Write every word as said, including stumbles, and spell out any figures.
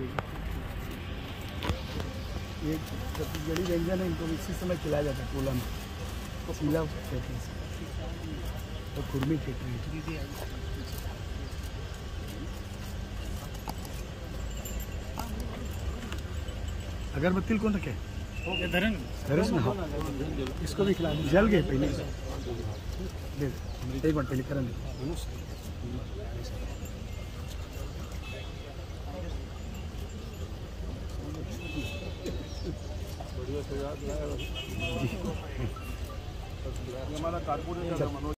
ये छत्तीसगढ़ी व्यंजन है, इनको इसी समय खिलाया जाता है कोला में, चीला कहते हैं तो खुरमी कहते हैं। अगरबत्ती कौन रखे धरन धरस में, हाँ इसको भी खिला जल गए पहले एक बार पहले करन बढ़िया से याद हमारा कारपोरेटर मनोज।